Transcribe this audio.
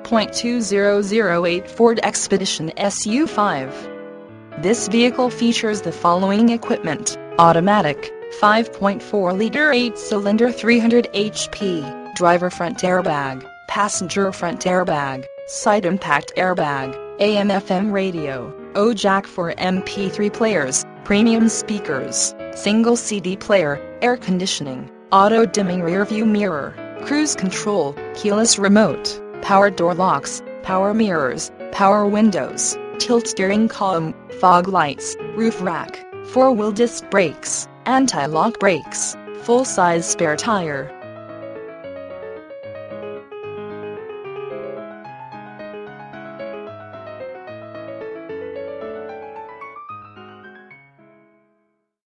4.2008 Ford Expedition SU5. This vehicle features the following equipment: automatic, 5.4-liter 8-cylinder 300 HP, driver front airbag, passenger front airbag, side impact airbag, AM/FM radio, O-jack for MP3 players, premium speakers, single CD player, air conditioning, auto-dimming rearview mirror, cruise control, keyless remote, power door locks, power mirrors, power windows, tilt steering column, fog lights, roof rack, 4-wheel disc brakes, anti-lock brakes, full-size spare tire.